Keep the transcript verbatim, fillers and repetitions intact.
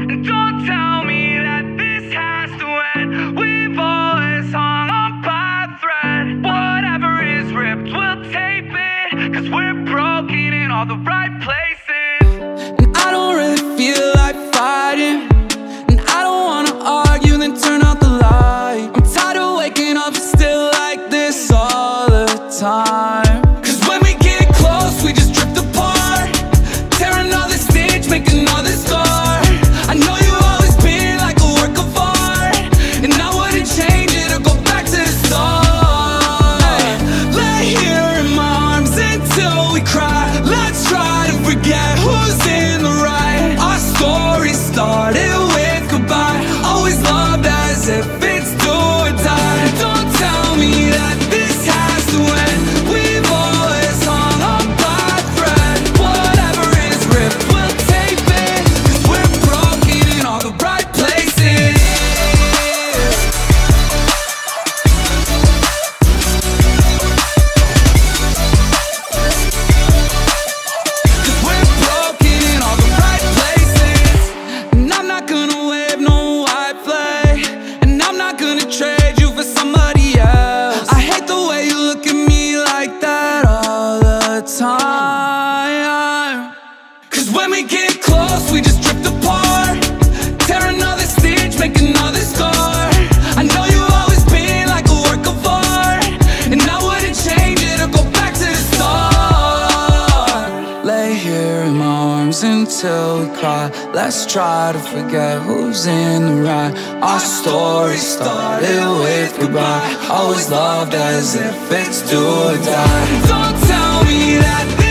And don't tell me that this has to end. We've always hung on by a thread. Whatever is ripped, we'll tape it, 'cause we're broken in all the right places. And I don't really feel like fighting, and I don't wanna argue, then turn out the light. I'm tired of waking up still like this all the time. 'Cause when we get close, we just drift apart, tear another stitch, make another scar. I know you've always been like a work of art, and I wouldn't change it or go back to the start. Lay here in my arms until we cry. Let's try to forget who's in the right. Our story started with goodbye, always loved as if it's do or die. Don't tell me that this has to end. We've always hung on by a thread. Whatever is ripped, we'll tape it, 'cause we're broken in all the right places. 'Cause we're broken in all the right places. And I'm not gonna wave no white flag, and I'm not gonna trade you for somebody else. I hate the way you look at me like that all the time. 'Cause when we get close, we just drift apart, tear another stitch, make another scar. I know you've always been like a work of art, and I wouldn't change it or go back to the start. Lay here in my arms until we cry. Let's try to forget who's in the right. Our story started with goodbye, always loved as if it's do or die. Don't tell me that